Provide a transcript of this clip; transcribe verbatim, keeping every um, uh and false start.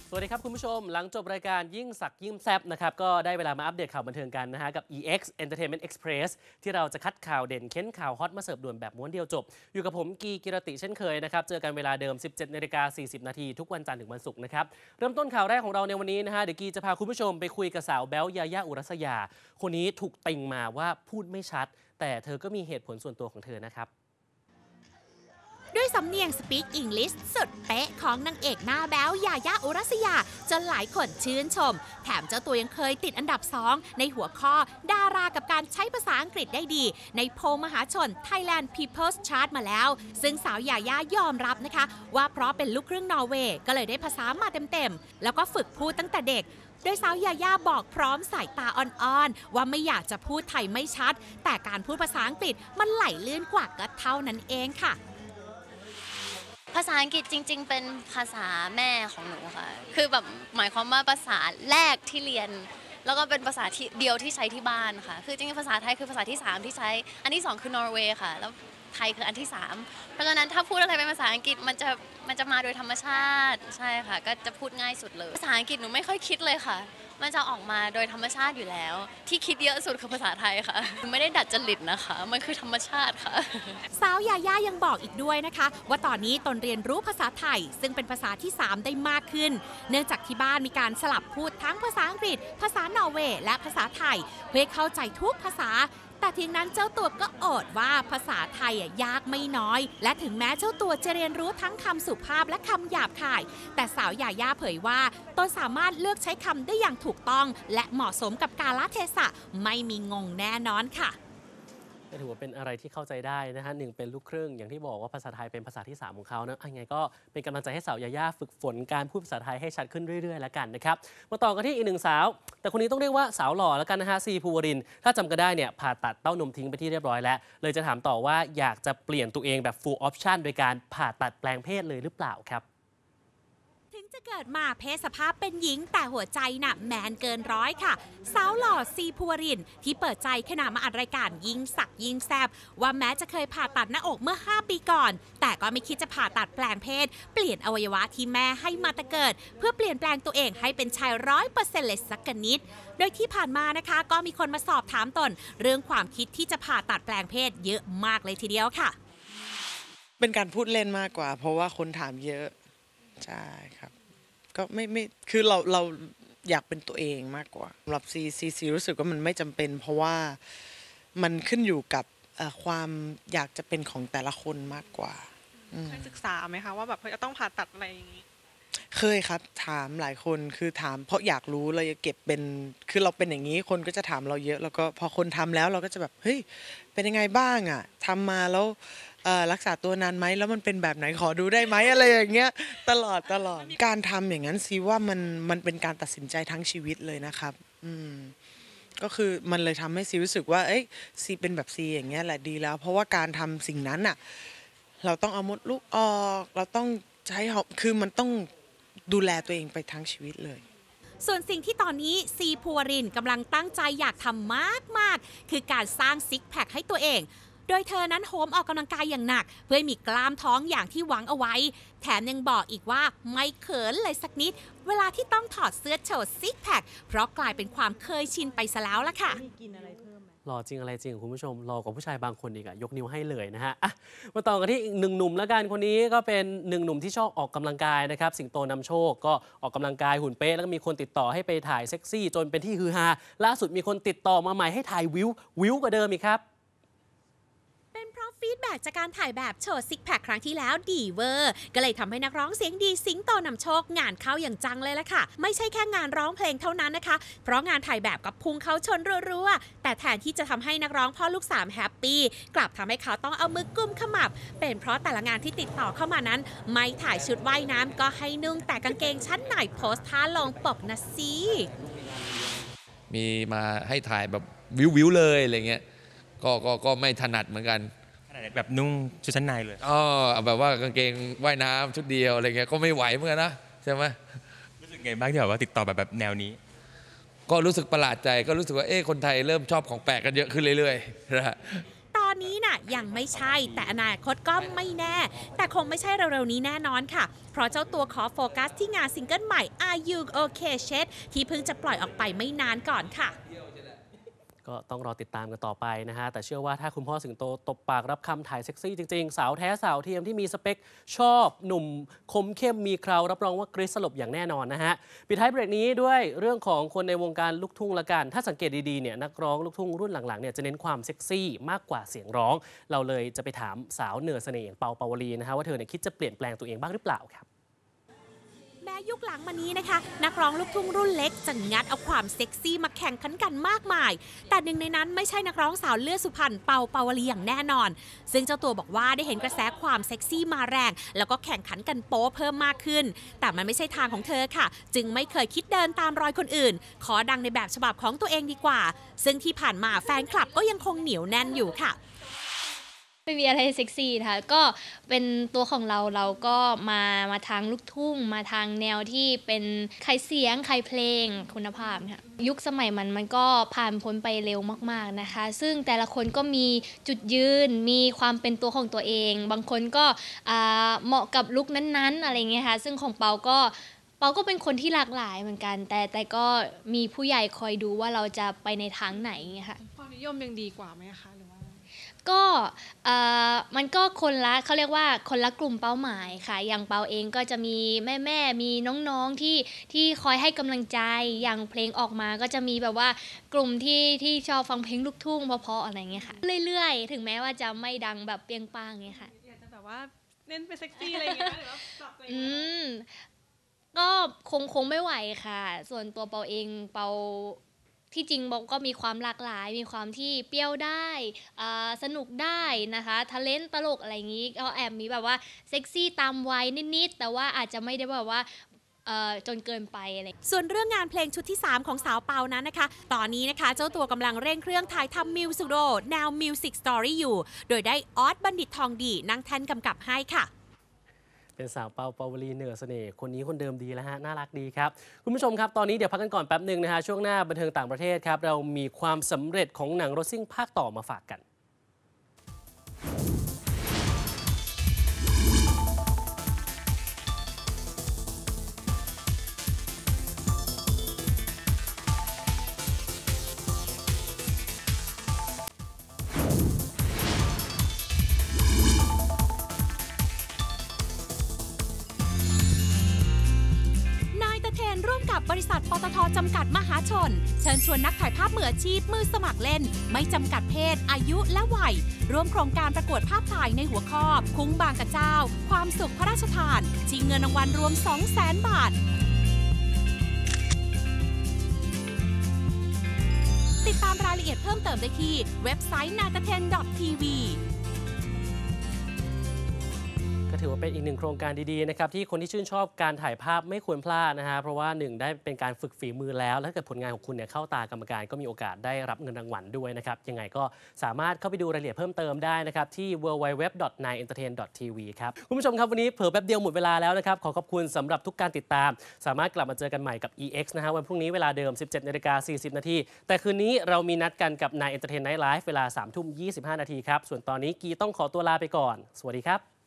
สวัสดีครับคุณผู้ชมหลังจบรายการยิ่งสักยิ่งแซบนะครับก็ได้เวลามาอัปเดตข่าวบันเทิงกันนะฮะกับ อี เอ็กซ์ Entertainment Express ที่เราจะคัดข่าวเด่นเค้นข่าวฮอตมาเสิร์ฟด่วนแบบม้วนเดียวจบอยู่กับผมกีกิรติเช่นเคยนะครับเจอกันเวลาเดิม สิบเจ็ดนาฬิกาสี่สิบนาทีทุกวันจันทร์ถึงวันศุกร์นะครับเริ่มต้นข่าวแรกของเราในวันนี้นะฮะเดี๋ยวกีจะพาคุณผู้ชมไปคุยกับสาวแบ๊วยายาอุรัสยาคนนี้ถูกติงมาว่าพูดไม่ชัดแต่เธอก็มีเหตุผลส่วนตัวของเธอนะครับด้วยสำเนียงสปีกอังกฤษสุดเป๊ะของนางเอกหน้าแบ๊วยายาอุรัสยาจนหลายคนชื่นชมแถมเจ้าตัวยังเคยติดอันดับสองในหัวข้อดารากับการใช้ภาษาอังกฤษได้ดีในโพลมหาชน Thailand People's Chart มาแล้วซึ่งสาวยายายอมรับนะคะว่าเพราะเป็นลูกครึ่งนอร์เวย์ก็เลยได้ภาษามาเต็มๆแล้วก็ฝึกพูดตั้งแต่เด็กโดยสาวยายาบอกพร้อมสายตาอ่อนๆว่าไม่อยากจะพูดไทยไม่ชัดแต่การพูดภาษาอังกฤษมันไหลลื่นกว่าก็เท่านั้นเองค่ะภาษาอังกฤษจริงๆเป็นภาษาแม่ของหนูค่ะคือแบบหมายความว่าภาษาแรกที่เรียนแล้วก็เป็นภาษาที่เดียวที่ใช้ที่บ้านค่ะคือจริงๆภาษาไทยคือภาษาที่สามที่ใช้อันที่สองคือนอร์เวย์ค่ะแล้วไทยคืออันที่สามเพราะฉะนั้นถ้าพูดอะไรเป็นภาษาอังกฤษมันจะมันจะมาโดยธรรมชาติใช่ค่ะก็จะพูดง่ายสุดเลยภาษาอังกฤษหนูไม่ค่อยคิดเลยค่ะมันจะออกมาโดยธรรมชาติอยู่แล้วที่คิดเยอะสุดคือภาษาไทยค่ะไม่ได้ดัดจริตนะคะมันคือธรรมชาติค่ะสาวยาย่ายังบอกอีกด้วยนะคะว่าตอนนี้ตนเรียนรู้ภาษาไทยซึ่งเป็นภาษาที่สามได้มากขึ้นเนื่องจากที่บ้านมีการสลับพูดทั้งภาษาอังกฤษภาษานอร์เวย์และภาษาไทยเพื่อเข้าใจทุกภาษาแต่ทีนั้นเจ้าตัวก็อดว่าภาษาไทยยากไม่น้อยและถึงแม้เจ้าตัวจะเรียนรู้ทั้งคำสุภาพและคำหยาบคายแต่สาวยาย่าเผยว่าตนสามารถเลือกใช้คำได้อย่างถูกต้องและเหมาะสมกับกาลเทศะไม่มีงงแน่นอนค่ะก็ถือว่าเป็นอะไรที่เข้าใจได้นะฮะหนึ่งเป็นลูกครึ่งอย่างที่บอกว่าภาษาไทยเป็นภาษาที่สามของเขานะยังไงก็เป็นกำลังใจให้สาวยาย่าฝึกฝนการพูดภาษาไทยให้ชัดขึ้นเรื่อยๆแล้วกันนะครับมาต่อกันที่อีกหนึ่งสาวแต่คนนี้ต้องเรียกว่าสาวหล่อแล้วกันนะฮะซีภูวรินทร์ถ้าจำกันได้เนี่ยผ่าตัดเต้านมทิ้งไปที่เรียบร้อยแล้วเลยจะถามต่อว่าอยากจะเปลี่ยนตัวเองแบบ full option โดยการผ่าตัดแปลงเพศเลยหรือเปล่าครับถึงจะเกิดมาเพศสภาพเป็นหญิงแต่หัวใจน่ะแมนเกินร้อยค่ะสาวหล่อซีภูวรินทร์ที่เปิดใจขณะมาอัดรายการยิงสักยิงแซบว่าแม้จะเคยผ่าตัดหน้าอกเมื่อห้าปีก่อนแต่ก็ไม่คิดจะผ่าตัดแปลงเพศเปลี่ยนอวัยวะที่แม่ให้มาแต่เกิดเพื่อเปลี่ยนแปลงตัวเองให้เป็นชายร้อยเปอร์เซ็นต์เลยสักนิดโดยที่ผ่านมานะคะก็มีคนมาสอบถามตนเรื่องความคิดที่จะผ่าตัดแปลงเพศเยอะมากเลยทีเดียวค่ะเป็นการพูดเล่นมากกว่าเพราะว่าคนถามเยอะใช่ครับก็ไม่ไม่คือเราเราอยากเป็นตัวเองมากกว่าสำหรับซีซีซีรู้สึกว่ามันไม่จำเป็นเพราะว่ามันขึ้นอยู่กับความอยากจะเป็นของแต่ละคนมากกว่าเคยศึกษาไหมคะว่าแบบจะต้องผ่าตัดอะไรอย่างนี้เคยครับถามหลายคนคือถามเพราะอยากรู้เลยเก็บเป็นคือเราเป็นอย่างนี้คนก็จะถามเราเยอะแล้วก็พอคนทำแล้วเราก็จะแบบเฮ้ยเป็นยังไงบ้างอ่ะทำมาแล้วรักษาตัวนานไหมแล้วมันเป็นแบบไหนขอดูได้ไหมอะไรอย่างเงี้ยตลอดตลอดการทำอย่างนั้นซีว่ามันมันเป็นการตัดสินใจทั้งชีวิตเลยนะครับอืมก็คือมันเลยทำให้ซีรู้สึกว่าเอ้ยซีเป็นแบบซีอย่างเงี้ยแหละดีแล้วเพราะว่าการทำสิ่งนั้นอ่ะเราต้องเอามดลูกออกเราต้องใช้คือมันต้องดูแลตัวเองไปทั้งชีวิตเลยส่วนสิ่งที่ตอนนี้ซีภูวรินทร์กำลังตั้งใจอยากทำมากๆคือการสร้างซิกแพคให้ตัวเองโดยเธอนั้นโหมออกกำลังกายอย่างหนักเพื่อมีกล้ามท้องอย่างที่หวังเอาไว้แถมยังบอกอีกว่าไม่เขินเลยสักนิดเวลาที่ต้องถอดเสื้อโชว์ซิกแพคเพราะกลายเป็นความเคยชินไปซะแล้วล่ะค่ะหล่อจริงอะไรจริงคุณผู้ชมหล่อกว่าผู้ชายบางคนอีกอะยกนิ้วให้เลยนะฮะมาต่อกันที่อีกหนึ่งหนุ่มแล้วกันคนนี้ก็เป็นหนึ่งหนุ่มที่ชอบออกกำลังกายนะครับสิงโตนำโชคก็ออกกำลังกายหุ่นเป๊ะแล้วก็มีคนติดต่อให้ไปถ่ายเซ็กซี่จนเป็นที่ฮือฮาล่าสุดมีคนติดต่อมาใหม่ให้ถ่ายวิววิวกว่าเดิมอีกครับเป็นเพราะฟีดแบ็กจากการถ่ายแบบโชว์ซิกแพคครั้งที่แล้วดีเวอร์ก็เลยทำให้นักร้องเสียงดีสิงโตนำโชคงานเข้าอย่างจังเลยล่ะค่ะไม่ใช่แค่งานร้องเพลงเท่านั้นนะคะเพราะงานถ่ายแบบกับพุ่งเข้าชนรัวๆแต่แทนที่จะทำให้นักร้องพ่อลูกสามแฮปปี้กลับทำให้เขาต้องเอามือกุมขมับเป็นเพราะแต่ละงานที่ติดต่อเข้ามานั้นไม่ถ่ายชุดว่ายน้ำก็ให้นุ่งแต่กางเกงชั้นในโพสท่าลงปกนะสิมีมาให้ถ่ายแบบวิวๆเลยอะไรเงี้ยก็ก็ก็ไม่ถนัดเหมือนกันแบบนุ่งชุดชั้นในเลยอ๋อแบบว่ากางเกงว่ายน้ำชุดเดียวอะไรเงี้ยก็ไม่ไหวเหมือนกันนะใช่ไหมรู้สึกไงบ้างที่แบบว่าติดต่อแบบแบบแนวนี้ก็รู้สึกประหลาดใจก็รู้สึกว่าเอ๊ะคนไทยเริ่มชอบของแปลกกันเยอะขึ้นเรื่อยๆนะตอนนี้น่ะยังไม่ใช่แต่อนาคตก็ไม่แน่ แต่คงไม่ใช่เร็วๆนี้แน่นอนค่ะ เพราะเจ้าตัวขอโฟกัสที่งานซิงเกิลใหม่ Are You Okay Chet ที่เพิ่งจะปล่อยออกไปไม่นานก่อนค่ะก็ต้องรอติดตามกันต่อไปนะฮะแต่เชื่อว่าถ้าคุณพ่อสิงโตตบปากรับคำถ่ายเซ็กซี่จริงๆ สาวแท้สาวเทียมที่มีสเปคชอบหนุ่มคมเข้มมีเคราวรับรองว่ากรี๊ดสลบอย่างแน่นอนนะฮะปิดท้ายเบรกนี้ด้วยเรื่องของคนในวงการลูกทุ่งละกันถ้าสังเกตดีๆเนี่ยนักร้องลูกทุ่งรุ่นหลังๆเนี่ยจะเน้นความเซ็กซี่มากกว่าเสียงร้องเราเลยจะไปถามสาวเหนือเสน่ห์อย่างเปาเปาวลีนะฮะว่าเธอเนี่ยคิดจะเปลี่ยนแปลงตัวเองบ้างหรือเปล่าครับแม้ยุคหลังมานี้นะคะนักร้องลูกทุ่งรุ่นเล็กจะงัดเอาความเซ็กซี่มาแข่งขันกันมากมายแต่หนึ่งในนั้นไม่ใช่นักร้องสาวเลือดสุพรรณเปาเปาวลีอย่างแน่นอนซึ่งเจ้าตัวบอกว่าได้เห็นกระแสความเซ็กซี่มาแรงแล้วก็แข่งขันกันโป๊เพิ่มมากขึ้นแต่มันไม่ใช่ทางของเธอค่ะจึงไม่เคยคิดเดินตามรอยคนอื่นขอดังในแบบฉบับของตัวเองดีกว่าซึ่งที่ผ่านมาแฟนคลับก็ยังคงเหนียวแน่นอยู่ค่ะไม่มีอะไรเซ็กซี่นะคะก็เป็นตัวของเราเราก็มามาทางลูกทุ่งมาทางแนวที่เป็นใครเสียงใครเพลงคุณภาพค่ะยุคสมัยมันมันก็ผ่านพ้นไปเร็วมากๆนะคะซึ่งแต่ละคนก็มีจุดยืนมีความเป็นตัวของตัวเองบางคนก็เหมาะกับลุคนั้นๆอะไรเงี้ยค่ะซึ่งของเปาก็เปาก็เป็นคนที่หลากหลายเหมือนกันแต่แต่ก็มีผู้ใหญ่คอยดูว่าเราจะไปในทางไหนเงี้ยค่ะความนิยมยังดีกว่าไหมคะหรือว่าก็มันก็คนละเขาเรียกว่าคนละกลุ่มเป้าหมายค่ะอย่างเปาเองก็จะมีแม่แม่มีน้องๆที่ที่คอยให้กำลังใจอย่างเพลงออกมาก็จะมีแบบว่ากลุ่มที่ที่ชอบฟังเพลงลูกทุ่งเพราะๆอะไรเงี้ยค่ะเรื่อยๆถึงแม้ว่าจะไม่ดังแบบเปรี้ยงป้างเงี้ยค่ะอยากจะแบบว่าเน้นไปเซ็กซี่อะไรอย่างเงี้ยหรือว่าปรับตัวเองอืมก็คงคงไม่ไหวค่ะส่วนตัวเปาเองเปาที่จริงบอกก็มีความหลากหลายมีความที่เปรี้ยวได้สนุกได้นะคะทะเลนตลกอะไรอย่างนี้ก็แอบมีแบบว่าเซ็กซี่ตามวัยนิดๆแต่ว่าอาจจะไม่ได้แบบว่าจนเกินไปอะไรส่วนเรื่องงานเพลงชุดที่สามของสาวเปานั้นนะคะตอนนี้นะคะเจ้าตัวกำลังเร่งเครื่องถ่ายทำมิวสิกวิดีโอแนวมิวสิกสตอรี่อยู่โดยได้ออสบัณฑิตทองดีนั่งแท่นกำกับให้ค่ะเป็นสาวเปาเปาวลีเหนือเสน่ห์คนนี้คนเดิมดีแล้วฮะน่ารักดีครับคุณผู้ชมครับตอนนี้เดี๋ยวพักกันก่อนแป๊บหนึ่งนะฮะช่วงหน้าบันเทิงต่างประเทศครับเรามีความสำเร็จของหนังรถซิ่งภาคต่อมาฝากกันบริษัทปตท.จำกัดมหาชนเชิญชวนนักถ่ายภาพมืออาชีพมือสมัครเล่นไม่จำกัดเพศอายุและวัยร่วมโครงการประกวดภาพถ่ายในหัวข้อคุ้งบางกระเจ้าความสุขพระราชทานชิงเงินรางวัลรวม สองแสน บาทติดตามรายละเอียดเพิ่มเติมได้ที่เว็บไซต์ นายตะเทน ดอท ที วีก็ถือว่าเป็นอีกหนึ่งโครงการดีๆนะครับที่คนที่ชื่นชอบการถ่ายภาพไม่ควรพลาดนะฮะเพราะว่าหนึ่งได้เป็นการฝึกฝีมือแล้วและถ้าเกิดผลงานของคุณเนี่ยเข้าตากรรมการก็มีโอกาสได้รับเงินรางวัลด้วยนะครับยังไงก็สามารถเข้าไปดูรายละเอียดเพิ่มเติมได้นะครับที่ ดับเบิลยู ดับเบิลยู ดับเบิลยู ดอท ไนน์ เอ็นเตอร์เทน ดอท ที วี ครับคุณผู้ชมครับวันนี้เผลอแป๊บเดียวหมดเวลาแล้วนะครับขอขอบคุณสำหรับทุกการติดตามสามารถกลับมาเจอกันใหม่กับ อี เอ็กซ์ นะฮะวันพรุ่งนี้เวลาเดิม สิบเจ็ดนาฬิกาสี่สิบนาทีแต่คืนนี้เรามีนัดกันกับ Nine Entertain Night Live เวลา สามทุ่มยี่สิบห้านาทีครับส่วนตอนนี้กีต้องขอตัวลาไปก่อนสวัสดีครับ